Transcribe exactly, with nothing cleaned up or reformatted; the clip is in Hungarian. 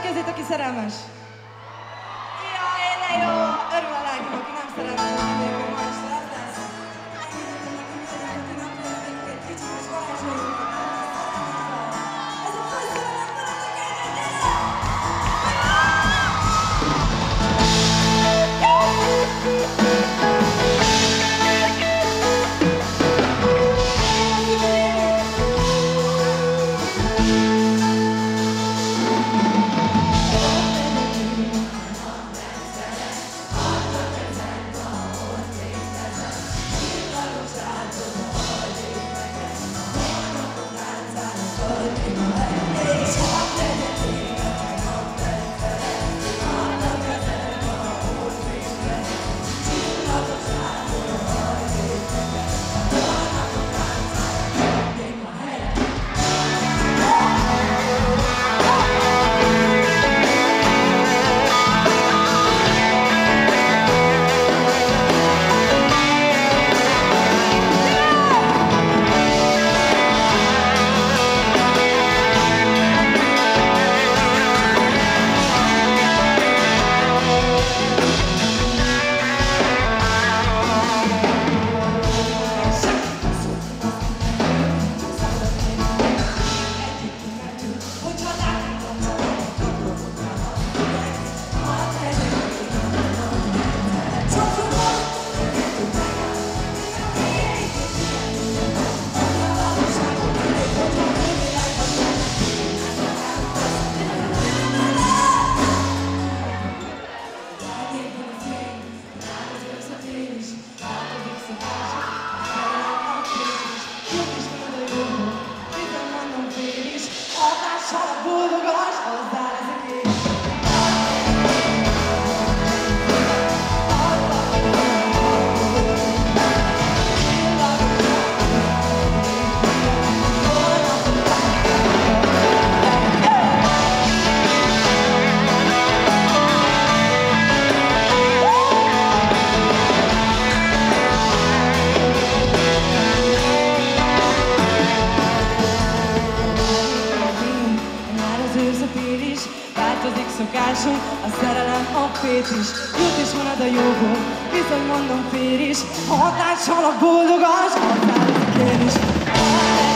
kezét, aki szerelmes. Jaj, de jó! Örül a lányom, aki nem szerelmes, hogy mindenki ma este ez lesz. Ez a főszerelem maradok szokásunk, a szerelem a fétis. Jut is marad a jóból, bizony mondom fér is. Hatással a boldogás, határozik én is.